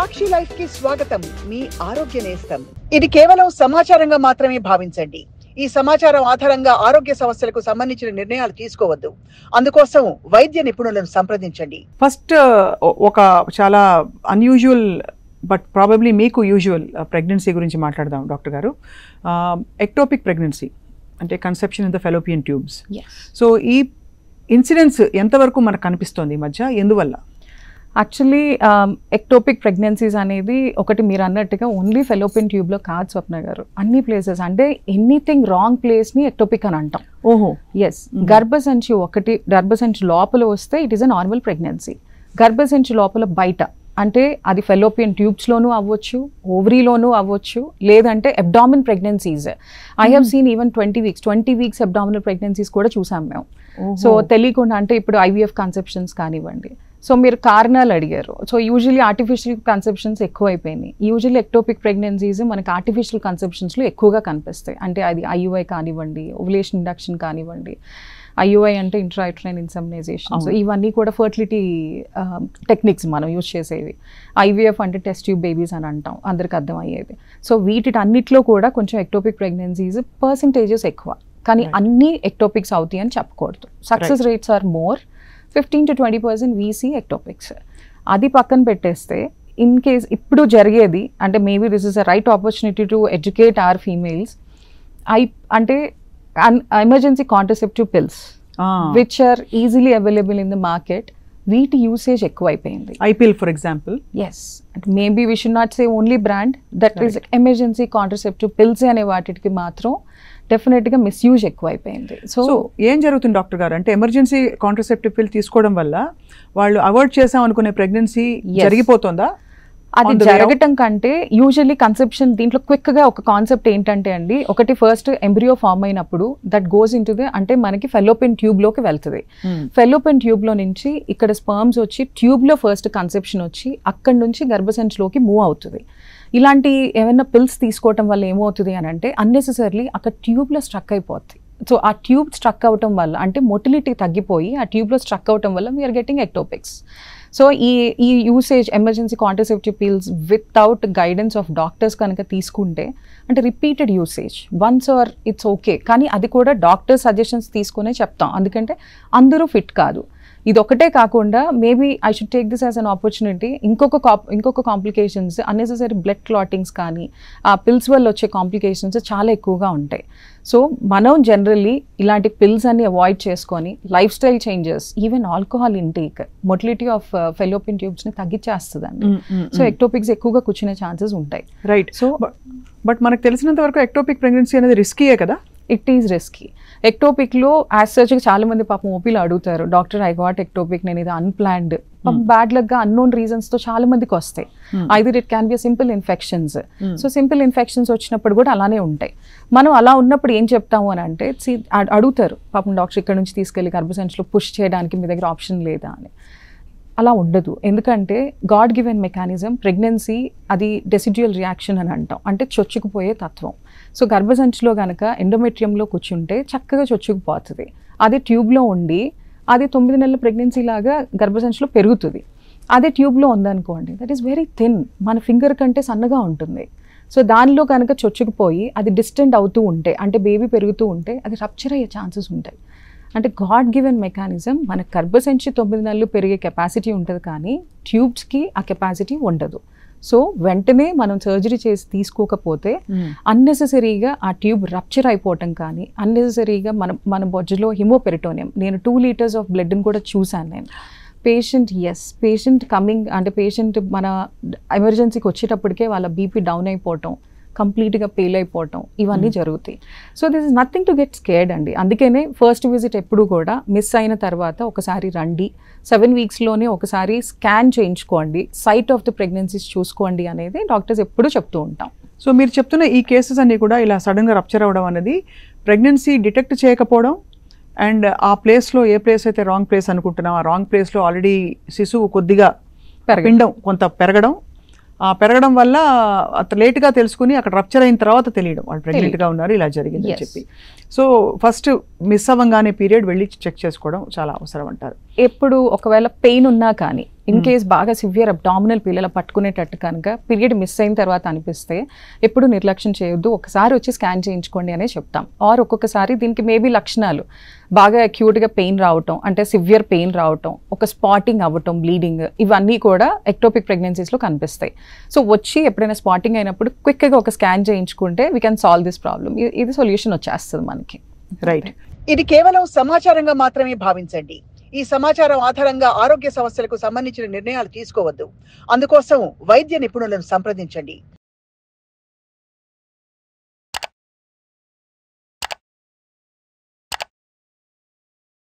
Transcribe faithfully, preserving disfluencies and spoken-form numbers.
సాక్షి life కి స్వాగతం. మీ ఆరోగ్య నేస్తం. ఇది కేవలం సమాచారంగా మాత్రమే భావించండి. ఈ సమాచారం ఆధారంగా ఆరోగ్య సమస్యలకు సంబంధించిన నిర్ణయాలు తీసుకోవద్దు. అందుకోసం వైద్య నిపుణులను సంప్రదించండి. ఫస్ట్ ఒక చాలా అన్యూజువల్ బట్ ప్రాబబ్లీ మీకు యూజువల్ ప్రెగ్నెన్సీ గురించి మాట్లాడదాం డాక్టర్ గారు. ఎక్టోపిక్ ప్రెగ్నెన్సీ అంటే conception in the fallopian tubes. So ఈ ఇన్సిడెన్స్ ఎంతవరకు మనకు కనిపిస్తోంది ఈ మధ్య, ఎందువల్ల? యాక్చువల్లీ ఎక్టోపిక్ ప్రెగ్నెన్సీస్ అనేది ఒకటి మీరు అన్నట్టుగా ఓన్లీ ఫెలోపియన్ ట్యూబ్లో కాదు స్వప్న గారు, అన్ని ప్లేసెస్ అంటే ఎనీథింగ్ రాంగ్ ప్లేస్ని ఎక్టోపిక్ అని అంటాం. ఓహో ఎస్. గర్భసంచి ఒకటి గర్భసంచి లోపల వస్తే it is a normal pregnancy. గర్భసంచి లోపల బయట అంటే అది ఫెలోపియన్ ట్యూబ్స్లోనూ అవ్వచ్చు, ఓవరీలోనూ అవ్వచ్చు, లేదంటే abdomen pregnancies. I have seen even twenty weeks twenty weeks abdominal pregnancies కూడా చూసాం మేము. సో తెలియకుండా అంటే ఇప్పుడు ఐవీఎఫ్ కన్సెప్షన్స్ కానివ్వండి. సో మీరు కారణాలు అడిగారు. సో యూజువల్లీ ఆర్టిఫిషియల్ కన్సెప్షన్స్ ఎక్కువ అయిపోయినాయి. యూజువల్లీ ఎక్టోపిక్ ప్రెగ్నెన్సీస్ మనకి ఆర్టిఫిషియల్ కన్సెప్షన్స్లో ఎక్కువగా కనిపిస్తాయి. అంటే అది ఐయుఐ కానివ్వండి, ఓవులేషన్ ఇండక్షన్ కానివ్వండి. ఐయుఐ అంటే ఇంట్రాయూట్రైన్ ఇన్సెమినైజేషన్. సో ఇవన్నీ కూడా ఫర్టిలిటీ టెక్నిక్స్ మనం యూజ్ చేసేవి. ఐవీఎఫ్ అంటే టెస్ట్ ట్యూబ్ బేబీస్ అని అంటాం, అందరికి అర్థమయ్యేది. సో వీటి అన్నిట్లో కూడా కొంచెం ఎక్టోపిక్ ప్రెగ్నెన్సీస్ పర్సంటేజెస్ ఎక్కువ, కానీ అన్ని ఎక్టోపిక్స్ అవుతాయి అని చెప్పకూడదు. Success rates are more. Fifteen to twenty percent వీసీ ఎక్టోపిక్స్. అది పక్కన పెట్టేస్తే ఇన్ కేస్ ఇప్పుడు జరిగేది అంటే maybe this is a right opportunity to educate our females. I అంటే emergency contraceptive pills which are easily available in the market, వీటి usage ఎక్కువ అయిపోయింది. I pill for example. Yes, maybe we should not say only brand, that is emergency contraceptive pills అనే వాటికి మాత్రం డెఫినెట్గా misuse ఎక్కువ అయిపోయింది. సో ఏం జరుగుతుంది డాక్టర్ గారు అంటే ఎమర్జెన్సీ కాంట్రసెప్టివ్ పిల్ తీసుకోవడం వల్ల వాళ్ళు అవాయిడ్ చేసాం అనుకునే ప్రెగ్నెన్సీ జరిగిపోతుందా? అది జరగటం కంటే యూజువల్లీ కన్సెప్షన్ దీంట్లో క్విక్గా ఒక కాన్సెప్ట్ ఏంటంటే అండి, ఒకటి ఫస్ట్ ఎంబ్రియో ఫామ్ అయినప్పుడు that goes in to the అంటే మనకి ఫెలోపియన్ ట్యూబ్లోకి వెళ్తుంది. ఫెలోపియన్ ట్యూబ్లో నుంచి ఇక్కడ స్పర్మ్స్ వచ్చి ట్యూబ్లో ఫస్ట్ కన్సెప్షన్ వచ్చి అక్కడి నుంచి గర్భసంచిలోకి మూవ్ అవుతుంది. ఇలాంటి ఏమైనా పిల్స్ తీసుకోవటం వల్ల ఏమవుతుంది అని అంటే అన్నెసెసర్లీ అక్కడ ట్యూబ్లో స్ట్రక్ అయిపోతుంది. సో ఆ ట్యూబ్ స్ట్రక్ అవటం వల్ల అంటే మొటిలిటీ తగ్గిపోయి ఆ ట్యూబ్లో స్ట్రక్ అవటం వల్ల వీఆర్ గెటింగ్ ఎక్టోపిక్స్. సో ఈ ఈ usage emergency contraceptive pills without guidance of doctors కనుక తీసుకుంటే అంటే repeated usage once or it's okay, కానీ అది కూడా డాక్టర్ సజెషన్స్ తీసుకునే చెప్తాం, ఎందుకంటే అందరూ ఫిట్ కాదు. ఇది ఒకటే కాకుండా maybe I should take this as an opportunity. ఇంకొక ఇంకొక కాంప్లికేషన్స్ అన్నెసెసరీ బ్లడ్ క్లాటింగ్స్ కానీ ఆ పిల్స్ వల్ల వచ్చే కాంప్లికేషన్స్ చాలా ఎక్కువగా ఉంటాయి. సో మనం జనరల్లీ ఇలాంటి పిల్స్ అన్ని అవాయిడ్ చేసుకొని life style changes, even alcohol intake motility of fallopian ట్యూబ్స్ని తగ్గించేస్తుందండి. సో ఎక్టోపిక్స్ ఎక్కువగా కూర్చునే ఛాన్సెస్ ఉంటాయి. రైట్. సో బట్ మనకు తెలిసినంత వరకు ఎక్టోపిక్ ప్రెగ్నెన్సీ అనేది రిస్కీయే కదా? It is risky. ఎక్టోపిక్లో యాజ్ సచ్ చాలా మంది పాపం ఓపీలో అడుగుతారు, డాక్టర్ ఐ గాట్ ఎక్టోపిక్, నేను ఇది అన్ప్లాన్డ్ బ్యాడ్ లక్గా అన్నోన్ రీజన్స్తో చాలా మందికి వస్తాయి. Either it can be simple infections. So simple infections వచ్చినప్పుడు కూడా అలానే ఉంటాయి. మనం అలా ఉన్నప్పుడు ఏం చెప్తాము అని అంటే అడుగుతారు పాపం డాక్టర్ ఇక్కడ నుంచి తీసుకెళ్ళి గర్భసంచిలో పుష్ చేయడానికి మీ దగ్గర ఆప్షన్ లేదా అని. అలా ఉండదు, ఎందుకంటే గాడ్ గివెన్ మెకానిజం ప్రెగ్నెన్సీ అది డెసిడ్యువల్ రియాక్షన్ అని అంటాం, అంటే చొచ్చుకుపోయే తత్వం. సో గర్భసంచిలో కనుక ఎండోమెట్రియంలో కూర్చుంటే చక్కగా చొచ్చుకుపోతుంది. అది ట్యూబ్లో ఉండి అది తొమ్మిది నెలల ప్రెగ్నెన్సీ లాగా గర్భసంచిలో పెరుగుతుంది. అదే ట్యూబ్లో ఉందనుకోండి దట్ ఈస్ వెరీ థిన్, మన ఫింగర్ కంటే సన్నగా ఉంటుంది. సో దానిలో కనుక చొచ్చుకుపోయి అది డిస్టెంట్ అవుతూ ఉంటే అంటే బేబీ పెరుగుతూ ఉంటే అది రప్చర్ అయ్యే ఛాన్సెస్ ఉంటాయి. అంటే గాడ్ గివెన్ మెకానిజం మన గర్భసంచి తొమ్మిది నెలలు పెరిగే కెపాసిటీ ఉంటుంది, కానీ ట్యూబ్స్కి ఆ కెపాసిటీ ఉండదు. సో వెంటనే మనం సర్జరీ చేసి తీసుకోకపోతే అన్నెసెసరీగా ఆ ట్యూబ్ రప్చర్ అయిపోవటం కానీ అన్నెసెసరీగా మన మన బొజ్జులో హిమోపెరిటోనియం, నేను టూ లీటర్స్ ఆఫ్ బ్లడ్ని కూడా చూశాను నేను. పేషెంట్ ఎస్ పేషెంట్ కమింగ్ అంటే పేషెంట్ మన ఎమర్జెన్సీకి వచ్చేటప్పటికే వాళ్ళ బీపీ డౌన్ అయిపోవటం, కంప్లీట్గా పేల్ అయిపోవటం, ఇవన్నీ జరుగుతాయి. So this is nothing to get scared అండి. అందుకనే ఫస్ట్ విజిట్ ఎప్పుడు కూడా మిస్ అయిన తర్వాత ఒకసారి రండి, సెవెన్ వీక్స్లోనే ఒకసారి స్కాన్ చేయించుకోండి, సైట్ ఆఫ్ ద ప్రెగ్నెన్సీస్ చూసుకోండి అనేది డాక్టర్స్ ఎప్పుడూ చెప్తూ ఉంటాం. సో మీరు చెప్తున్న ఈ కేసెస్ అన్నీ కూడా ఇలా సడన్గా రప్చర్ అవ్వడం అనేది ప్రెగ్నెన్సీ డిటెక్ట్ చేయకపోవడం అండ్ ఆ ప్లేస్లో ఏ ప్లేస్ అయితే రాంగ్ ప్లేస్ అనుకుంటున్నాం ఆ రాంగ్ ప్లేస్లో ఆల్రెడీ శిశువు కొద్దిగా పిండం కొంత పెరగడం, ఆ పెరగడం వల్ల అంత లేట్గా తెలుసుకుని అక్కడ రప్చర్ అయిన తర్వాత తెలియడం వాళ్ళు ప్రెగ్నెంట్గా ఉన్నారు ఇలా జరిగింది అని చెప్పి. సో ఫస్ట్ మిస్ అవ్వగానే పీరియడ్ వెళ్ళి చెక్ చేసుకోవడం చాలా అవసరం అంటారు. ఎప్పుడు ఒకవేళ పెయిన్ ఉన్నా కానీ ఇన్ కేస్ బాగా సివియర్ అబ్డామినల్ పిల్లల పట్టుకునేటట్టు కనుక పీరియడ్ మిస్ అయిన తర్వాత అనిపిస్తే ఎప్పుడు నిర్లక్ష్యం చేయొద్దు, ఒకసారి వచ్చి స్కాన్ చేయించుకోండి అనే చెప్తాం. ఆర్ ఒక్కొక్కసారి దీనికి మేబీ లక్షణాలు బాగా అక్యూట్గా పెయిన్ రావటం, అంటే సివియర్ పెయిన్ రావటం, ఒక స్పాటింగ్ అవ్వటం, బ్లీడింగ్, ఇవన్నీ కూడా ఎక్టోపిక్ ప్రెగ్నెన్సీస్లో కనిపిస్తాయి. సో వచ్చి ఎప్పుడైనా స్పాటింగ్ అయినప్పుడు క్విక్గా ఒక స్కాన్ చేయించుకుంటే we can solve this problem. ఇది సొల్యూషన్ వచ్చేస్తుంది మనకి. రైట్. ఇది కేవలం సమాచారంగా మాత్రమే భావించండి. ఈ సమాచారం ఆధారంగా ఆరోగ్య సమస్యలకు సంబంధించిన నిర్ణయాలు తీసుకోవద్దు. అందుకోసం వైద్య నిపుణులను సంప్రదించండి.